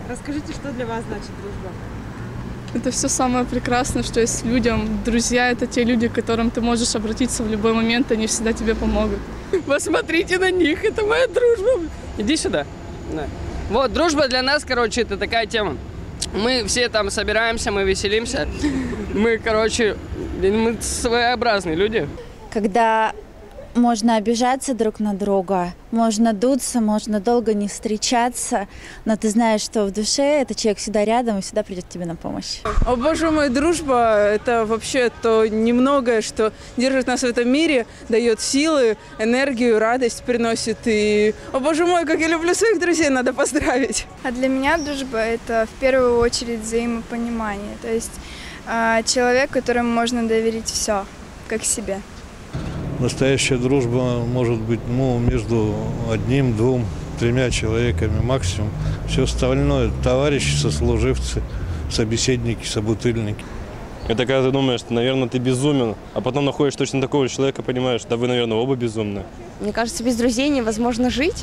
Расскажите, что для вас значит дружба? Это все самое прекрасное, что есть людям. Друзья – это те люди, к которым ты можешь обратиться в любой момент, они всегда тебе помогут. Посмотрите на них, это моя дружба. Иди сюда. Да. Вот, дружба для нас, короче, это такая тема. Мы все там собираемся, мы веселимся. Мы, короче, мы своеобразные люди. Когда можно обижаться друг на друга, можно дуться, можно долго не встречаться, но ты знаешь, что в душе этот человек всегда рядом и всегда придет тебе на помощь. О боже мой, дружба – это вообще то немногое, что держит нас в этом мире, дает силы, энергию, радость приносит. И, о боже мой, как я люблю своих друзей, надо поздравить. А для меня дружба – это в первую очередь взаимопонимание. То есть человек, которому можно доверить все, как себе. Настоящая дружба может быть между одним, двум, тремя человеками максимум. Все остальное – товарищи, сослуживцы, собеседники, собутыльники. Это когда ты думаешь, что, наверное, ты безумен, а потом находишь точно такого человека, понимаешь, да вы, наверное, оба безумны. Мне кажется, без друзей невозможно жить,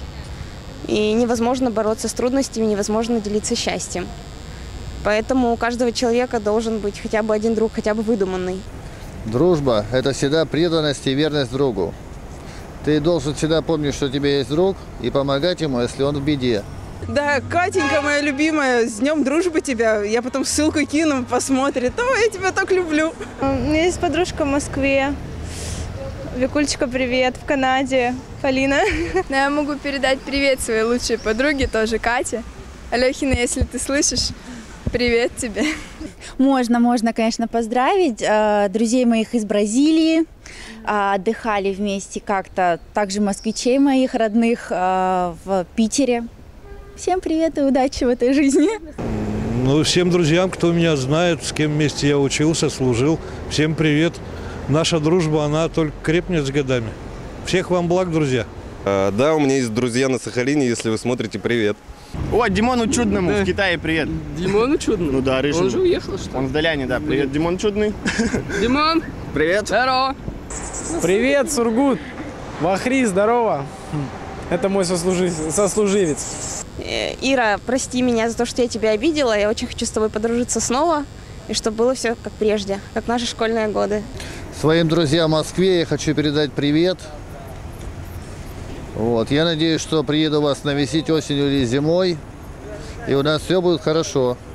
и невозможно бороться с трудностями, невозможно делиться счастьем. Поэтому у каждого человека должен быть хотя бы один друг, хотя бы выдуманный. Дружба – это всегда преданность и верность другу. Ты должен всегда помнить, что у тебя есть друг, и помогать ему, если он в беде. Да, Катенька, моя любимая, с днем дружбы тебя. Я потом ссылку кину, посмотрит. О, я тебя так люблю. У меня есть подружка в Москве. Викулечка, привет, в Канаде. Полина. Я могу передать привет своей лучшей подруге, тоже Кате. Алехина, если ты слышишь, привет тебе. Можно, конечно, поздравить друзей моих из Бразилии. Отдыхали вместе как-то, также москвичей моих родных в Питере. Всем привет и удачи в этой жизни. Ну, всем друзьям, кто меня знает, с кем вместе я учился, служил, всем привет. Наша дружба, она только крепнет с годами. Всех вам благ, друзья. Да, у меня есть друзья на Сахалине, если вы смотрите, привет. О, Димону Чудному в Китае привет. Димону Чудному? Ну да, рыжий. Он же уехал, что ли? Он в Доляне, да. Привет, Димон Чудный. Димон! Привет. Здорово! Привет, Сургут! Вахри, здорово! Это мой сослуживец. Ира, прости меня за то, что я тебя обидела. Я очень хочу с тобой подружиться снова, и чтобы было все как прежде, как наши школьные годы. Своим друзьям в Москве я хочу передать привет. Вот. Я надеюсь, что приеду вас навестить осенью или зимой, и у нас все будет хорошо.